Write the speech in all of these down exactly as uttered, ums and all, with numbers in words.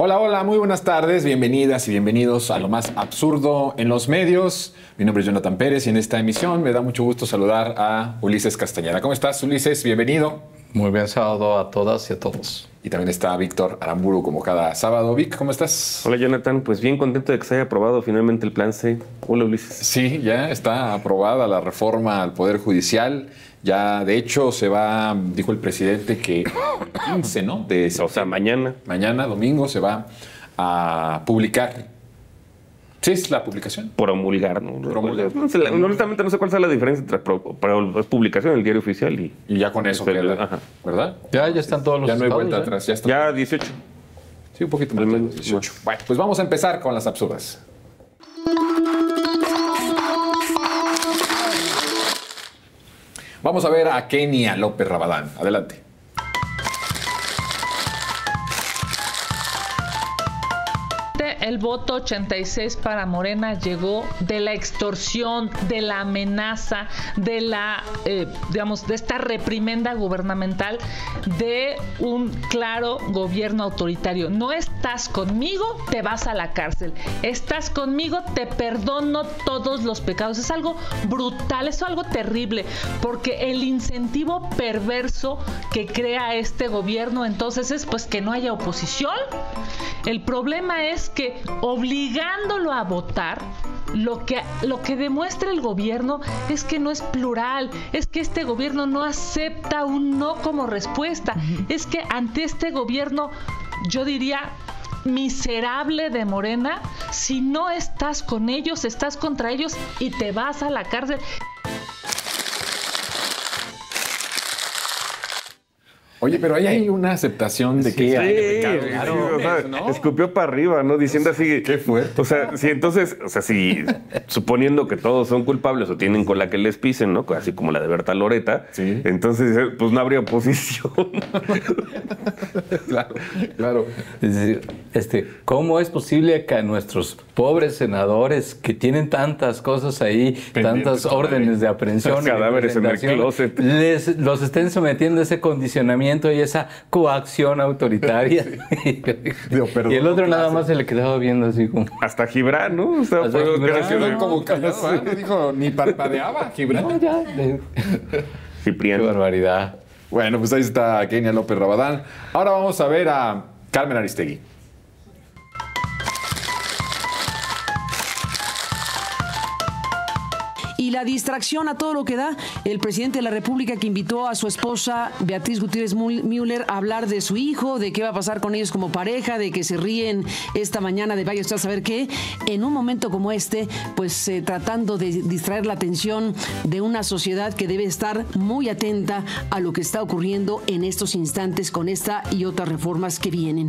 Hola, hola, muy buenas tardes, bienvenidas y bienvenidos a lo más absurdo en los medios. Mi nombre es Jonathan Pérez y en esta emisión me da mucho gusto saludar a Ulises Castañeda. ¿Cómo estás, Ulises? Bienvenido. Muy bien, sábado a todas y a todos. Y también está Víctor Aramburu como cada sábado. Vic, ¿cómo estás? Hola, Jonathan. Pues bien contento de que se haya aprobado finalmente el Plan C. Hola, Ulises. Sí, ya está aprobada la reforma al Poder Judicial. Ya, de hecho, se va, dijo el presidente que quince, ¿no? De O sea, mañana. Mañana, domingo, se va a publicar. Sí, es la publicación. Promulgar, ¿no? Promulgar. No sé, la- honestamente no sé cuál sea la diferencia entre pro- pro- es publicación en el diario oficial y... Y ya con eso Pero, queda, ajá. ¿verdad? Ya, ya están todos los Ya no hay estados, vuelta ¿eh? atrás, ya está. Ya dieciocho. Sí, un poquito más. Al de menos, dieciocho. Bueno, pues vamos a empezar con las absurdas. Vamos a ver a Kenia López Rabadán. Adelante. El voto ochenta y seis para Morena llegó de la extorsión, de la amenaza, de la, eh, digamos, de esta reprimenda gubernamental, de un claro gobierno autoritario. No estás conmigo, te vas a la cárcel. Estás conmigo, te perdono todos los pecados. Es algo brutal, es algo terrible, porque el incentivo perverso que crea este gobierno entonces es pues que no haya oposición. El problema es que obligándolo a votar, lo que, lo que demuestra el gobierno es que no es plural, es que este gobierno no acepta un no como respuesta, es que ante este gobierno, yo diría, miserable de Morena, si no estás con ellos, estás contra ellos y te vas a la cárcel. Oye, pero ahí hay una aceptación de que Sí, hay de pecado, sí, claro, o sea, ¿no? escupió para arriba, ¿no? Diciendo así... Qué fuerte. O sea, si entonces, o sea, si suponiendo que todos son culpables o tienen con la que les pisen, ¿no? Así como la de Berta Loreta, Sí. entonces, eh, pues no habría oposición. Claro, claro. Es decir, este, ¿cómo es posible que a nuestros pobres senadores que tienen tantas cosas ahí, Pendientes tantas órdenes de aprehensión, y de Cadáveres en el presentación, closet. les, los estén sometiendo a ese condicionamiento y esa coacción autoritaria? Digo, perdón, y el otro no nada clase. más se le quedaba viendo así como... Hasta Gibran, ¿no? O sea, Hasta fue Gibran. gracias Quedó a- como callado, ¿eh? No dijo ni parpadeaba, Gibran. No, ya. de- Qué Cipriano. barbaridad. Bueno, pues ahí está Kenia López Rabadán. Ahora vamos a ver a Carmen Aristegui. Y la distracción a todo lo que da, el presidente de la República que invitó a su esposa Beatriz Gutiérrez Müller a hablar de su hijo, de qué va a pasar con ellos como pareja, de que se ríen esta mañana de vaya usted a saber qué, en un momento como este, pues eh, tratando de distraer la atención de una sociedad que debe estar muy atenta a lo que está ocurriendo en estos instantes con esta y otras reformas que vienen.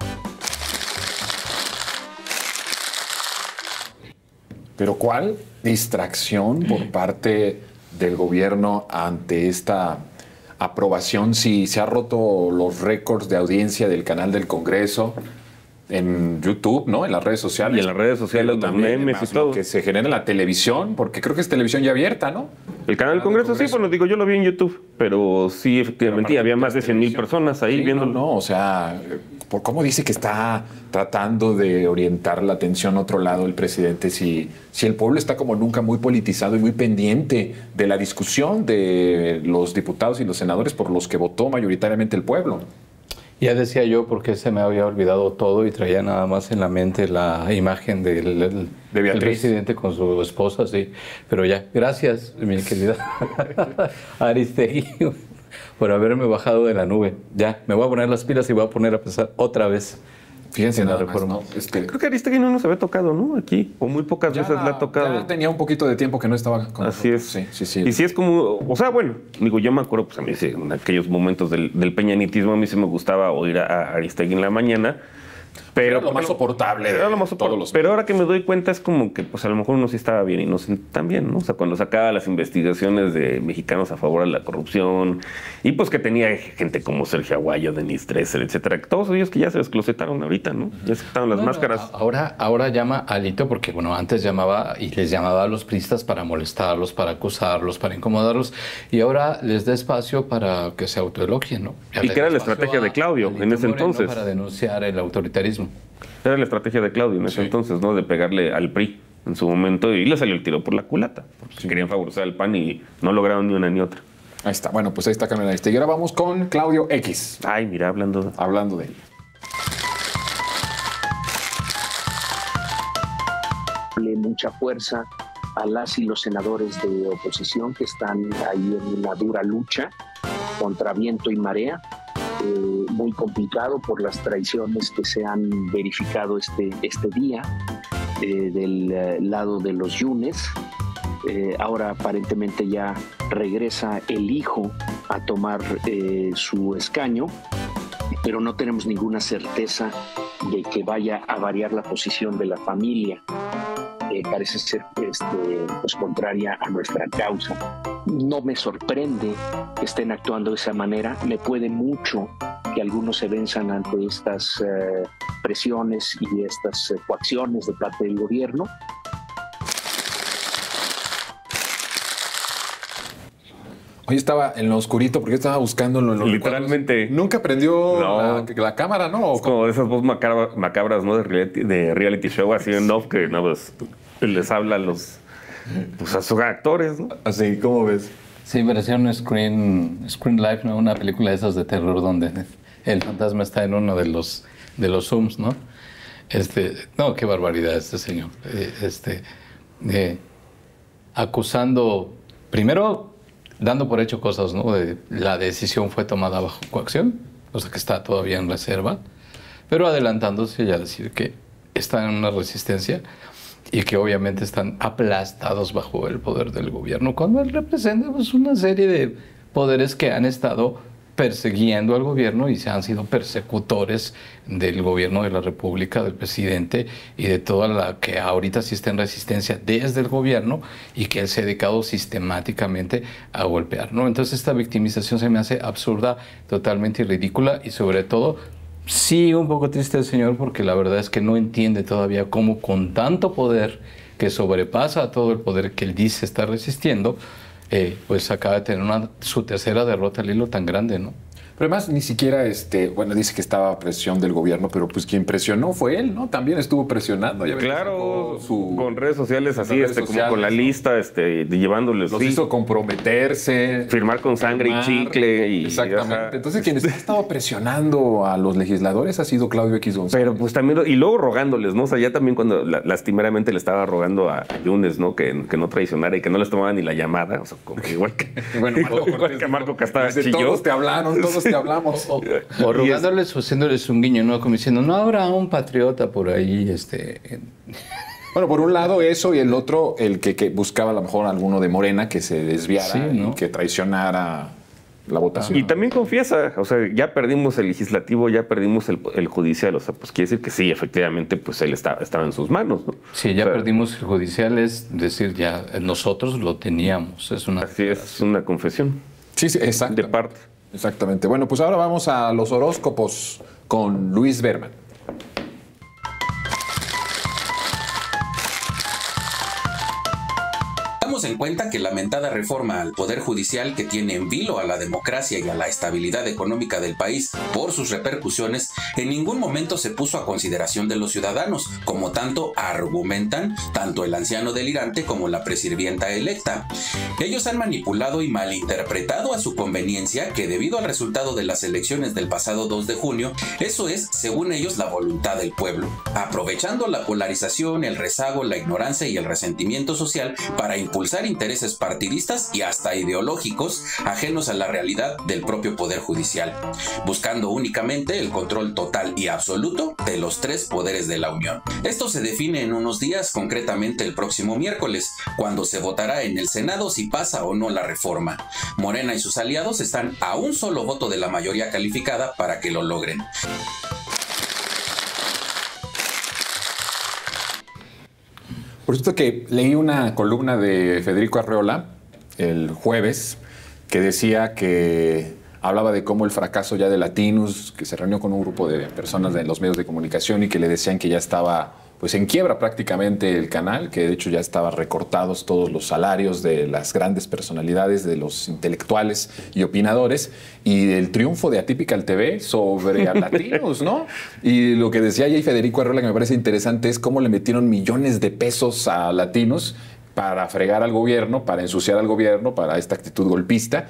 ¿Pero cuál distracción por parte del gobierno ante esta aprobación? Si se ha roto los récords de audiencia del canal del Congreso en YouTube, ¿no? En las redes sociales. Y en las redes sociales, Pero los también, memes además, y todo. lo que se genera en la televisión, porque creo que es televisión ya abierta, ¿no? El canal del Congreso, sí, bueno, digo, yo lo vi en YouTube, pero sí, efectivamente, y había más de cien mil personas ahí Sí, viéndolo. No, no, o sea, ¿por cómo dice que está tratando de orientar la atención a otro lado el presidente si, si el pueblo está como nunca muy politizado y muy pendiente de la discusión de los diputados y los senadores por los que votó mayoritariamente el pueblo? Ya decía yo porque se me había olvidado todo y traía nada más en la mente la imagen del, del- De Beatriz. del presidente con su esposa, sí. Pero ya, gracias, mi querida Aristegui, por haberme bajado de la nube. Ya, me voy a poner las pilas y voy a poner a pensar otra vez. Fíjense En la nada más, reforma. ¿no? Este, Creo que Aristegui no nos había tocado, ¿no? Aquí, o muy pocas ya, veces le ha tocado. ya tenía un poquito de tiempo que no estaba con Así nosotros. es. Sí, sí, sí. Y sí es como, o sea, bueno, digo, yo me acuerdo, pues a mí sí, en aquellos momentos del, del peñanitismo, a mí sí me gustaba oír a, a Aristegui en la mañana. Pero, Era lo más soportable de Era lo más todos soportable. los- Pero ahora que me doy cuenta es como que, pues a lo mejor uno sí estaba bien y no sí tan bien, ¿no? O sea, cuando sacaba las investigaciones de mexicanos a favor de la corrupción y pues que tenía gente como Sergio Aguayo, Denise Dresser, etcétera, que todos ellos que ya se desclosetaron ahorita, ¿no? Ya se quitaron las Bueno, máscaras. a- Ahora, ahora llama Alito porque, bueno, antes llamaba y les llamaba a los priistas para molestarlos, para acusarlos, para incomodarlos, y ahora les da espacio para que se autoelogien, ¿no? Ya Y le que da era la espacio estrategia a de Claudio Alito en ese Moreno entonces. para denunciar el autoritarismo. Era la estrategia de Claudio en ese Sí. entonces, ¿no? De pegarle al P R I en su momento y le salió el tiro por la culata. Porque Sí. querían favorecer al P A N y no lograron ni una ni otra. Ahí está. Bueno, pues ahí está Carmen Aristegui. Ahora vamos con Claudio X, Ay, mira, hablando de... hablando de él. Mucha fuerza a las y los senadores de oposición que están ahí en una dura lucha contra viento y marea, eh, muy complicado por las traiciones que se han verificado este, este día eh, del eh, lado de los Yunes. Eh, ahora aparentemente ya regresa el hijo a tomar eh, su escaño, pero no tenemos ninguna certeza de que vaya a variar la posición de la familia. Eh, parece ser este, pues, contraria a nuestra causa. No me sorprende que estén actuando de esa manera. Me puede mucho que algunos se venzan ante estas eh, presiones y estas eh, coacciones de parte del gobierno. Hoy estaba en lo oscurito porque estaba buscándolo en los Literalmente. recuerdos. Nunca prendió No. la, la cámara, ¿no? Es como de esas voz macabra- macabras, ¿no? De reality, de reality show, así en off, que no, pues, les habla a los... Pues a sus actores, ¿no? Así, ¿cómo ves? Sí, versión Screen, Screen Life, ¿no? Una película de esas de terror donde el fantasma está en uno de los, de los Zooms, ¿no? Este, no, qué barbaridad este señor. Eh, Este, eh, acusando, primero, dando por hecho cosas, ¿no? De, la decisión fue tomada bajo coacción, cosa que está todavía en reserva, pero adelantándose ya a decir que están en una resistencia y que obviamente están aplastados bajo el poder del gobierno, cuando él representa pues, una serie de poderes que han estado persiguiendo al gobierno y se han sido persecutores del gobierno de la República, del presidente y de toda la que ahorita sí está en resistencia desde el gobierno y que él se ha dedicado sistemáticamente a golpear, ¿no? Entonces esta victimización se me hace absurda, totalmente ridícula y sobre todo sí un poco triste el señor porque la verdad es que no entiende todavía cómo con tanto poder que sobrepasa a todo el poder que él dice está resistiendo, Eh, pues acaba de tener una, su tercera derrota al hilo tan grande, ¿no? Pero además ni siquiera, este, bueno, dice que estaba a presión del gobierno, pero pues quien presionó fue él, ¿no? También estuvo presionando. Ya ves que Claro, sacó su- con redes sociales las así, redes este, sociales, como con la ¿no? lista, este, de llevándoles... Los sí, hizo comprometerse. firmar con sangre firmar. y chicle. Y, Exactamente. ajá. Entonces quien ha estado presionando a los legisladores ha sido Claudio X González. Pero pues también, y luego rogándoles, ¿no? O sea, ya también cuando la- lastimeramente le estaba rogando a Yunes, ¿no? Que, que no traicionara y que no les tomaba ni la llamada. O sea, como que igual que, Bueno, igual, Marco igual que Marco Castara Dice, chilló. todos te hablaron, todos te hablamos. O, o rogándoles o haciéndoles un guiño, ¿no? Como diciendo, no habrá un patriota por ahí, este... en- Bueno, por un lado eso y el otro, el que, que buscaba a lo mejor alguno de Morena que se desviara Sí, ¿no? y que traicionara la votación. Y también confiesa, o sea, ya perdimos el legislativo, ya perdimos el, el judicial. O sea, pues quiere decir que sí, efectivamente, pues él está, estaba en sus manos, ¿no? Sí, ya O sea, perdimos el judicial, es decir, ya nosotros lo teníamos. Es una... Así es, una confesión Sí, sí, exacto. de parte. Exactamente. Bueno, pues ahora vamos a los horóscopos con Luis Berman. Tengamos en cuenta que la lamentada reforma al Poder Judicial que tiene en vilo a la democracia y a la estabilidad económica del país por sus repercusiones, en ningún momento se puso a consideración de los ciudadanos, como tanto argumentan tanto el anciano delirante como la presirvienta electa. Ellos han manipulado y malinterpretado a su conveniencia que debido al resultado de las elecciones del pasado dos de junio, eso es, según ellos, la voluntad del pueblo, aprovechando la polarización, el rezago, la ignorancia y el resentimiento social para impulsar intereses partidistas y hasta ideológicos ajenos a la realidad del propio Poder Judicial, buscando únicamente el control total y absoluto de los tres poderes de la Unión. Esto se define en unos días, concretamente el próximo miércoles, cuando se votará en el Senado si pasa o no la reforma. Morena y sus aliados están a un solo voto de la mayoría calificada para que lo logren. Por cierto que leí una columna de Federico Arreola el jueves que decía que hablaba de cómo el fracaso ya de Latinus, que se reunió con un grupo de personas de los medios de comunicación y que le decían que ya estaba pues en quiebra prácticamente el canal, que de hecho ya estaban recortados todos los salarios de las grandes personalidades, de los intelectuales y opinadores, y el triunfo de Atypical T V sobre a Latinos, ¿no? Y lo que decía ahí Federico Arreola, que me parece interesante, es cómo le metieron millones de pesos a Latinos para fregar al gobierno, para ensuciar al gobierno, para esta actitud golpista,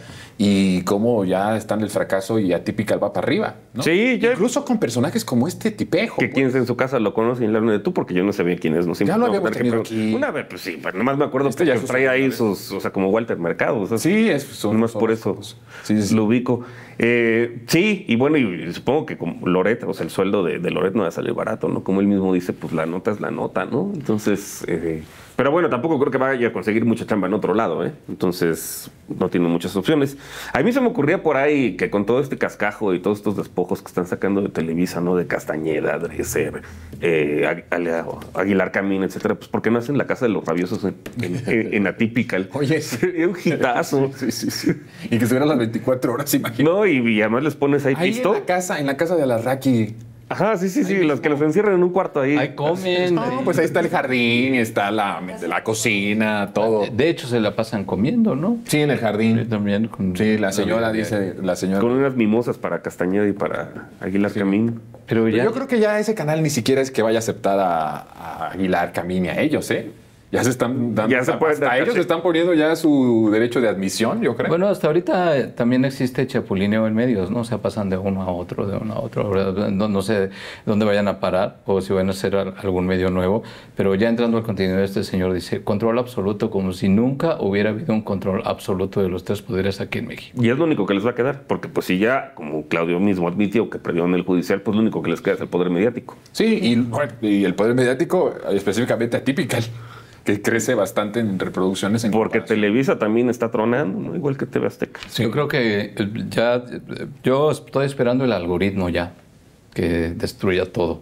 y cómo ya están el fracaso y Atypical va para arriba, ¿no? Sí, ya. Incluso con personajes como este tipejo. Que quienes en su casa lo conocen y le hablan de tú, porque yo no sabía quién es. No ya lo habíamos tenido ejemplo, aquí. Una vez, pues sí, pero nomás me acuerdo Este que ya traía ahí vez. sus, o sea, como Walter Mercado. O sea, sí, es, son, nomás son, por eso sí, sí. lo ubico. Eh, sí, y bueno, y supongo que como Loret, o sea, el sueldo de, de Loret no va a salir barato, ¿no? Como él mismo dice, pues la nota es la nota, ¿no? Entonces, eh, pero bueno, tampoco creo que vaya a conseguir mucha chamba en otro lado, ¿eh? Entonces, no tiene muchas opciones. A mí se me ocurría por ahí que con todo este cascajo y todos estos despojos que están sacando de Televisa, ¿no? De Castañeda, Dresser, eh, Aguilar Camín, etcétera, pues ¿por qué no hacen La Casa de los Rabiosos en, en, en Atypical? Oye, sería un hitazo. Sí, sí, sí. Y que estuvieran las veinticuatro horas, imagínate. No, y, y además les pones ahí, ahí pisto. en la casa, en la casa de Alarraqui. Ajá, sí, sí, sí, ahí los que los encierran en un cuarto ahí. Ahí comen. No, pues ahí está el jardín, está la, la cocina, todo. De hecho, se la pasan comiendo, ¿no? Sí, en el jardín. Sí, también con, Sí, la señora dice, la señora. Con unas mimosas para Castañeda y para Aguilar Camín. Pero ya, Yo creo que ya ese canal ni siquiera es que vaya a aceptar a, a Aguilar Camín y a ellos, ¿eh? Ya se están dando. Ya se puede hasta dar- ellos están poniendo ya su derecho de admisión, yo creo. bueno, hasta ahorita eh, también existe chapulineo en medios, ¿no? O sea, pasan de uno a otro, de uno a otro. Ahora, No, no sé dónde vayan a parar o si van a hacer al- algún medio nuevo, pero ya entrando al contenido, este señor dice control absoluto, como si nunca hubiera habido un control absoluto de los tres poderes aquí en México. Y es lo único que les va a quedar, porque pues si ya, como Claudio mismo admitió que perdió en el judicial, pues lo único que les queda es el poder mediático. Sí, y, bueno, y el poder mediático, específicamente Atypical, que crece bastante en reproducciones. En Porque comparación. Televisa también está tronando, ¿no? Igual que T V Azteca. Yo creo que eh, ya, eh, yo estoy esperando el algoritmo ya, que destruya todo.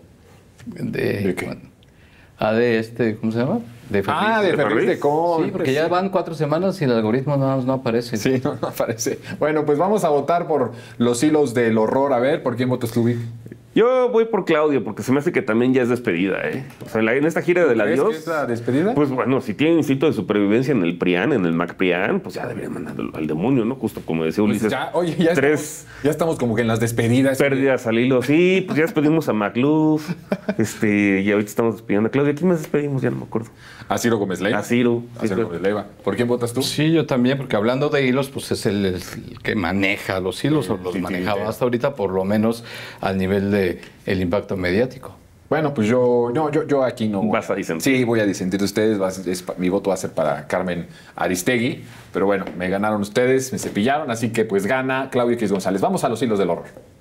De, ¿De qué? bueno, ah, de este, ¿cómo se llama? De Ah, de ¿De Ferriz Ferriz? de Con. Sí, porque ya van cuatro semanas y el algoritmo no, no aparece. Sí, no, no aparece. Bueno, pues vamos a votar por los hilos del horror. A ver, ¿por quién votas tú, Vic? Yo voy por Claudio, porque se me hace que también ya es despedida, ¿eh? O sea, en, la- en esta gira del ¿Crees adiós. que es la despedida? Pues bueno, si tiene instinto de supervivencia en el PRIAN, en el MacPRIAN, pues ya deberían mandarlo al demonio, ¿no? Justo como decía Pues Ulises. ya, oye, ya tres estamos, ya estamos como que en las despedidas. pérdidas al hilo. Sí, pues ya despedimos a MacLuf. este, y ahorita estamos despidiendo a Claudia. ¿Quién más despedimos? Ya no me acuerdo. A Ciro Gómez Leiva. A Ciro. A Ciro Gómez Leiva. ¿Por quién votas tú? Sí, yo también, porque hablando de hilos, pues es el, el que maneja los hilos, o los sí, manejaba sí. hasta ahorita, por lo menos al nivel de el impacto mediático. Bueno, pues yo, no, yo, yo aquí no. Vas a disentir. Sí, voy a disentir de ustedes. Va a ser- es pa- mi voto va a ser para Carmen Aristegui. Pero bueno, me ganaron ustedes, me cepillaron, así que pues gana Claudio X González. Vamos a los hilos del horror.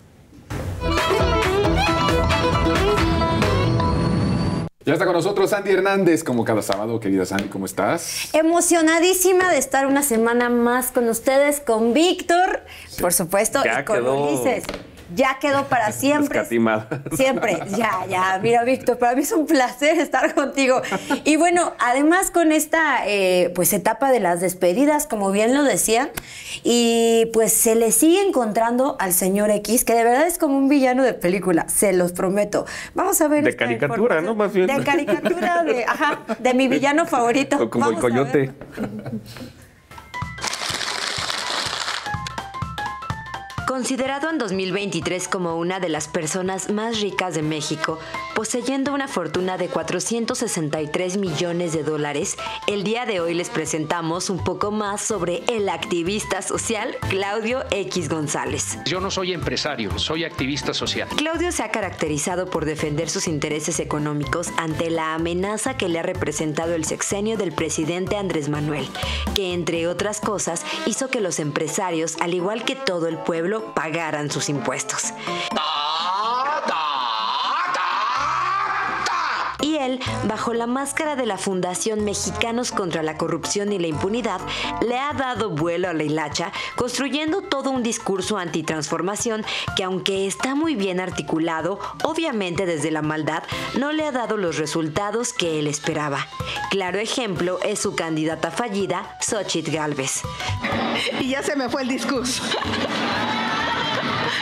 Ya está con nosotros Sandy Hernández, como cada sábado. Querida Sandy, ¿cómo estás? Emocionadísima de estar una semana más con ustedes, con Víctor, por supuesto, Ya y con quedó. Ulises. Ya quedó para siempre. Escatimada. Siempre, ya, ya. Mira, Víctor, para mí es un placer estar contigo. Y bueno, además con esta eh, pues etapa de las despedidas, como bien lo decían, y pues se le sigue encontrando al señor X, que de verdad es como un villano de película, se los prometo. Vamos a ver. De esta caricatura, información. ¿no? Más bien. De caricatura, de, ajá, de mi villano favorito. O como el Vamos a coyote. ver. Considerado en dos mil veintitrés como una de las personas más ricas de México, poseyendo una fortuna de cuatrocientos sesenta y tres millones de dólares, el día de hoy les presentamos un poco más sobre el activista social Claudio X González. Yo no soy empresario, soy activista social. Claudio se ha caracterizado por defender sus intereses económicos ante la amenaza que le ha representado el sexenio del presidente Andrés Manuel, que entre otras cosas hizo que los empresarios, al igual que todo el pueblo, pagaran sus impuestos. Y él, bajo la máscara de la Fundación Mexicanos contra la Corrupción y la Impunidad, le ha dado vuelo a la hilacha, construyendo todo un discurso antitransformación que, aunque está muy bien articulado, obviamente desde la maldad, no le ha dado los resultados que él esperaba. Claro ejemplo es su candidata fallida, Xóchitl Gálvez. Y ya se me fue el discurso.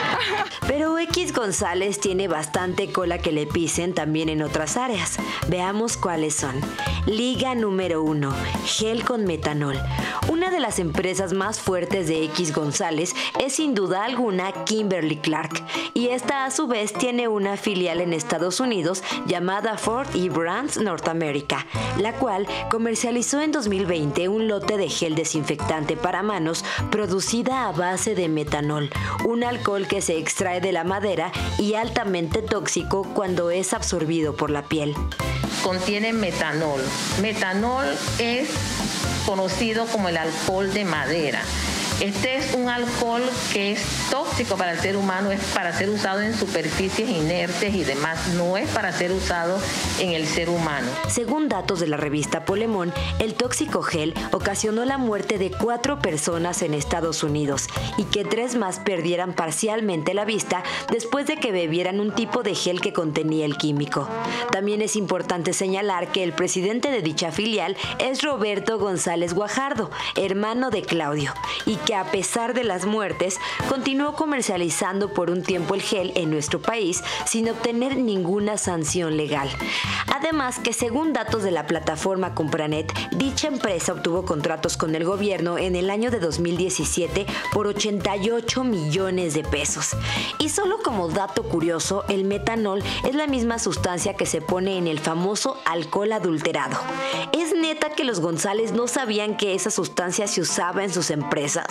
Pero X González tiene bastante cola que le pisen también en otras áreas. Veamos cuáles son. Liga número uno, gel con metanol. Una de las empresas más fuertes de X González es sin duda alguna Kimberly-Clark, y esta a su vez tiene una filial en Estados Unidos llamada Ford y Brands North America, la cual comercializó en dos mil veinte un lote de gel desinfectante para manos producida a base de metanol, un alcohol que se extrae de la madera y altamente tóxico cuando es absorbido por la piel. Contiene metanol. Metanol es conocido como el alcohol de madera. Este es un alcohol que es tóxico para el ser humano, es para ser usado en superficies inertes y demás, no es para ser usado en el ser humano. Según datos de la revista Polemón, el tóxico gel ocasionó la muerte de cuatro personas en Estados Unidos y que tres más perdieran parcialmente la vista después de que bebieran un tipo de gel que contenía el químico. También es importante señalar que el presidente de dicha filial es Roberto González Guajardo, hermano de Claudio, y que a pesar de las muertes, continuó comercializando por un tiempo el gel en nuestro país sin obtener ninguna sanción legal. Además que según datos de la plataforma Compranet, dicha empresa obtuvo contratos con el gobierno en el año de dos mil diecisiete por ochenta y ocho millones de pesos. Y solo como dato curioso, el metanol es la misma sustancia que se pone en el famoso alcohol adulterado. ¿Es neta que los González no sabían que esa sustancia se usaba en sus empresas?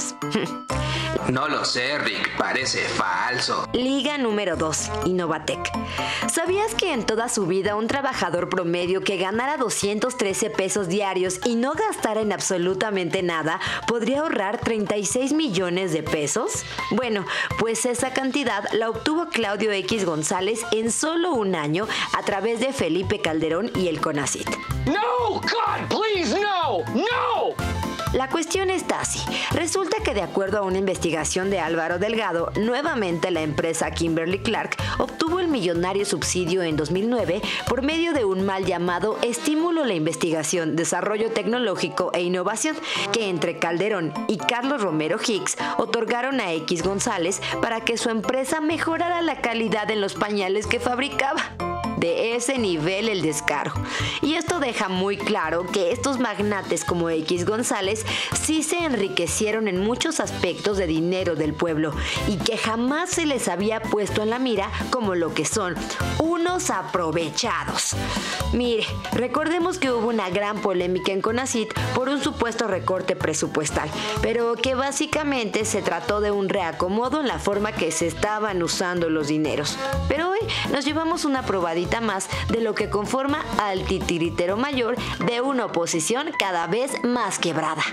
No lo sé, Rick, parece falso. Liga número dos, Innovatec. ¿Sabías que en toda su vida un trabajador promedio que ganara doscientos trece pesos diarios y no gastara en absolutamente nada podría ahorrar treinta y seis millones de pesos? Bueno, pues esa cantidad la obtuvo Claudio X González en solo un año a través de Felipe Calderón y el CONACYT. No, God, please, no, no. La cuestión está así. Resulta que de acuerdo a una investigación de Álvaro Delgado, nuevamente la empresa Kimberly-Clark obtuvo el millonario subsidio en dos mil nueve por medio de un mal llamado Estímulo a la Investigación, Desarrollo Tecnológico e Innovación, que entre Calderón y Carlos Romero Hicks otorgaron a X González para que su empresa mejorara la calidad en los pañales que fabricaba. De ese nivel el descaro. Y esto deja muy claro que estos magnates como X González sí se enriquecieron en muchos aspectos de dinero del pueblo y que jamás se les había puesto en la mira como lo que son, unos aprovechados. Mire, recordemos que hubo una gran polémica en CONACYT por un supuesto recorte presupuestal, pero que básicamente se trató de un reacomodo en la forma que se estaban usando los dineros. Pero hoy nos llevamos una probadita más de lo que conforma al titiritero mayor de una oposición cada vez más quebrada.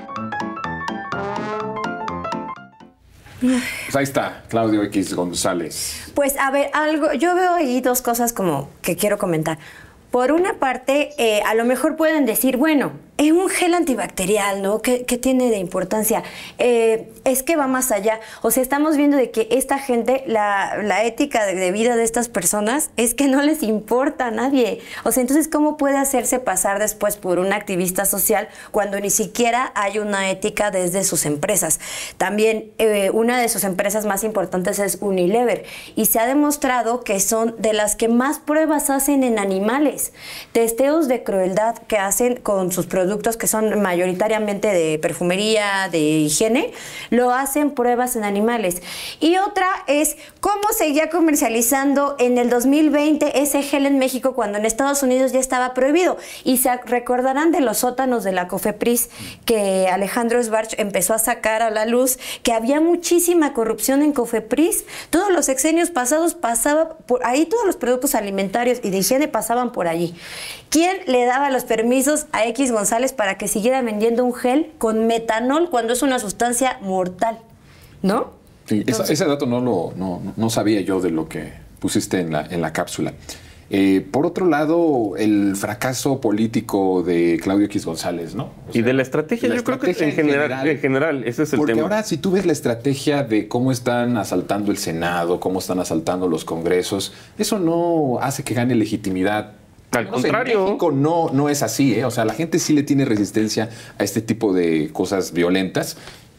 Pues ahí está, Claudio X González. Pues a ver, algo, yo veo ahí dos cosas como que quiero comentar. Por una parte, eh, a lo mejor pueden decir, bueno, es un gel antibacterial, ¿no? ¿Qué, qué tiene de importancia? Eh, es que va más allá. O sea, estamos viendo de que esta gente, la, la ética de, de vida de estas personas es que no les importa a nadie. O sea, entonces, ¿cómo puede hacerse pasar después por un activista social cuando ni siquiera hay una ética desde sus empresas? También, eh, una de sus empresas más importantes es Unilever y se ha demostrado que son de las que más pruebas hacen en animales. Testeos de crueldad que hacen con sus productos que son mayoritariamente de perfumería, de higiene, lo hacen pruebas en animales. Y otra es cómo seguía comercializando en el dos mil veinte ese gel en México cuando en Estados Unidos ya estaba prohibido. Y se recordarán de los sótanos de la COFEPRIS que Alejandro Sbarch empezó a sacar a la luz, que había muchísima corrupción en COFEPRIS. Todos los sexenios pasados pasaba por ahí, todos los productos alimentarios y de higiene pasaban por allí. ¿Quién le daba los permisos a X González para que siguiera vendiendo un gel con metanol cuando es una sustancia mortal? ¿No? Sí, esa, ese dato no lo no, no sabía yo de lo que pusiste en la, en la cápsula. Eh, por otro lado, el fracaso político de Claudio X González, ¿no? O sea, y de la estrategia, la yo estrategia creo que en general, general, en general, ese es el porque tema. Porque ahora, si tú ves la estrategia de cómo están asaltando el Senado, cómo están asaltando los congresos, eso no hace que gane legitimidad. Al no contrario. Sé, en México no, no es así, ¿eh? O sea, la gente sí le tiene resistencia a este tipo de cosas violentas.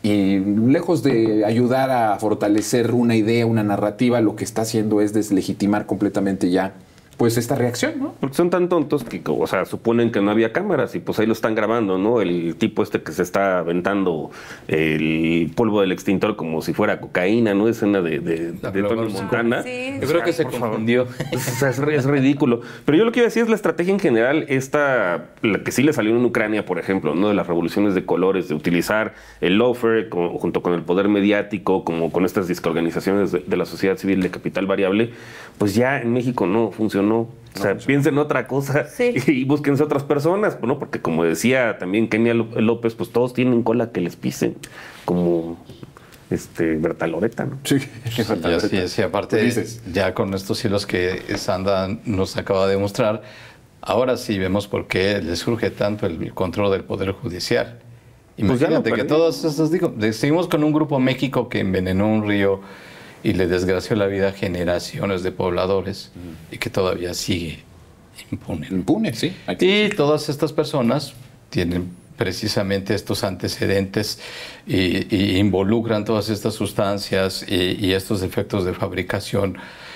y lejos de ayudar a fortalecer una idea, una narrativa, lo que está haciendo es deslegitimar completamente ya pues esta reacción, ¿no? Porque son tan tontos que, o sea, suponen que no había cámaras y pues ahí lo están grabando, ¿no? El tipo este que se está aventando el polvo del extintor como si fuera cocaína, ¿no? Escena de, de, de Tony Montana. Sí. Yo creo que se confundió. Es, es, es ridículo. Pero yo lo que iba a decir es la estrategia en general, esta, la que sí le salió en Ucrania, por ejemplo, ¿no? De las revoluciones de colores, de utilizar el lawfare con, junto con el poder mediático, como con estas discoorganizaciones de, de la sociedad civil de capital variable, pues ya en México no funcionó. O sea, no, piensen otra cosa sí. y búsquense otras personas, ¿no? Porque como decía también Kenia López, pues todos tienen cola que les pisen, como este Berta Loretta, ¿no? Sí, sí, así es. Y aparte, ya con estos hilos que Sandra nos acaba de mostrar, ahora sí vemos por qué les surge tanto el control del Poder Judicial. Imagínate pues que todos estos, digo, seguimos con un grupo México que envenenó un río y le desgració la vida a generaciones de pobladores mm. y que todavía sigue impune. Impune, sí. Y todas estas personas tienen precisamente estos antecedentes y, y involucran todas estas sustancias y, y estos efectos de fabricación.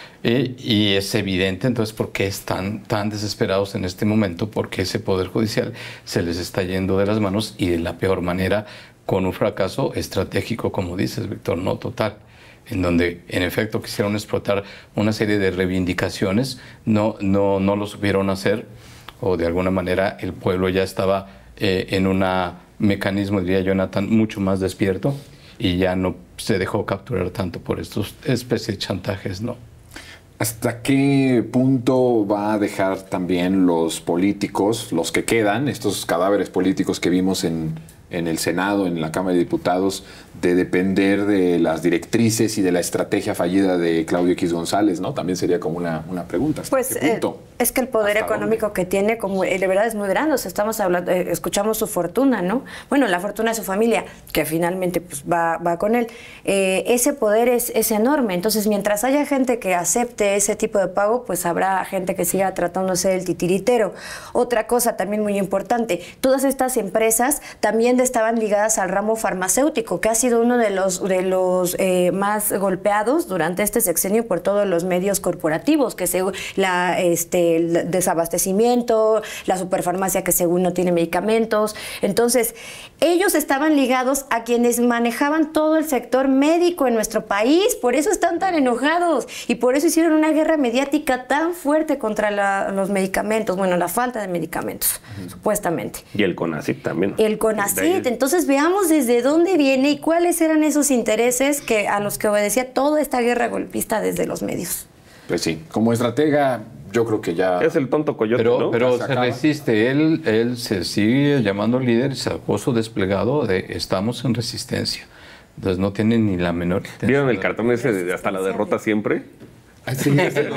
Y, y es evidente entonces por qué están tan desesperados en este momento, porque ese Poder Judicial se les está yendo de las manos y de la peor manera, con un fracaso estratégico, como dices, Víctor, no total, en donde en efecto quisieron explotar una serie de reivindicaciones, no, no, no lo supieron hacer, o de alguna manera el pueblo ya estaba eh, en un mecanismo, diría Jonathan, mucho más despierto y ya no se dejó capturar tanto por estos especies de chantajes, ¿no? ¿Hasta qué punto va a dejar también los políticos, los que quedan, estos cadáveres políticos que vimos en, en el Senado, en la Cámara de Diputados, de depender de las directrices y de la estrategia fallida de Claudio X González, ¿no? También sería como una, una pregunta. ¿Hasta pues, qué punto? Eh, es que el poder económico dónde? que tiene, como eh, de verdad es muy grande. O sea, estamos hablando, eh, escuchamos su fortuna, ¿no? Bueno, la fortuna de su familia, que finalmente pues, va, va con él. Eh, ese poder es, es enorme. Entonces, mientras haya gente que acepte ese tipo de pago, pues habrá gente que siga tratando de ser el titiritero. Otra cosa también muy importante, todas estas empresas también estaban ligadas al ramo farmacéutico, que ha sido uno de los, de los eh, más golpeados durante este sexenio por todos los medios corporativos, que según la, este, el desabastecimiento, la superfarmacia que según no tiene medicamentos. Entonces, ellos estaban ligados a quienes manejaban todo el sector médico en nuestro país, por eso están tan enojados y por eso hicieron una guerra mediática tan fuerte contra la, los medicamentos, bueno, la falta de medicamentos, uh-huh. supuestamente. Y el CONACYT también. El CONACYT, entonces veamos desde dónde viene y cuáles eran esos intereses que a los que obedecía toda esta guerra golpista desde los medios. Pues sí, como estratega yo creo que ya... Es el tonto coyote, pero, ¿no? Pero se, se resiste, él, él se sigue llamando líder y sacó su desplegado de estamos en resistencia. Entonces no tiene ni la menor... ¿Vieron el cartón ese de hasta la derrota siempre? Sí,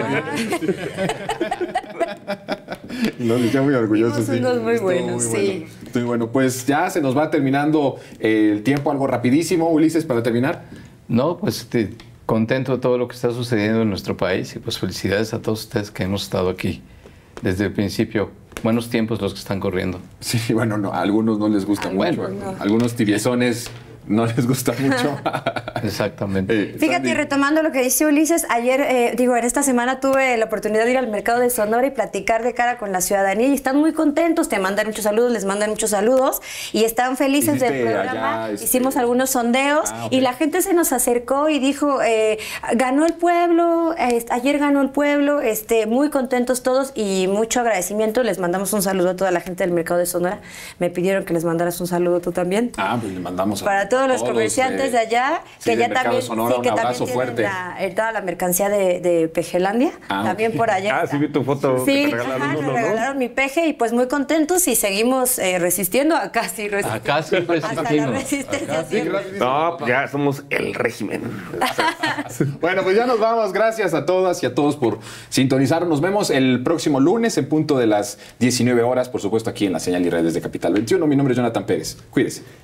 no, estoy muy orgulloso. Sí. Unos muy buenos, muy sí. Bueno. Estoy bueno. Pues ya se nos va terminando el tiempo algo rapidísimo, Ulises, para terminar. No, pues te, contento de todo lo que está sucediendo en nuestro país y pues felicidades a todos ustedes que hemos estado aquí desde el principio. Buenos tiempos los que están corriendo. Sí, bueno, no, a algunos no les gusta mucho. No. Algunos tibiezones no les gusta mucho. Exactamente. Eh, Fíjate, retomando lo que dice Ulises, ayer, eh, digo, en esta semana tuve la oportunidad de ir al mercado de Sonora y platicar de cara con la ciudadanía y están muy contentos, te mandan muchos saludos, les mandan muchos saludos y están felices del programa. Allá, este... Hicimos algunos sondeos ah, okay. y la gente se nos acercó y dijo, eh, ganó el pueblo, eh, ayer ganó el pueblo, este, muy contentos todos y mucho agradecimiento. Les mandamos un saludo a toda la gente del mercado de Sonora. Me pidieron que les mandaras un saludo tú también. Ah, pues le mandamos a Para todos los todos comerciantes de, de allá, sí, que ya también, Sonora, sí, que un también fuerte. La, toda la mercancía de, de Pejelandia, ah, también okay. por allá. Ah, sí vi tu foto. Sí, que te regalaron, ajá, uno, me regalaron ¿no? mi peje y pues muy contentos y seguimos eh, resistiendo, acá sí resistimos. Acá sí resistimos. Hasta la resistencia. Sí, no, ya somos el régimen. Bueno, pues ya nos vamos. Gracias a todas y a todos por sintonizar. Nos vemos el próximo lunes en punto de las diecinueve horas, por supuesto, aquí en la señal y redes de Capital veintiuno. Mi nombre es Jonathan Pérez. Cuídese.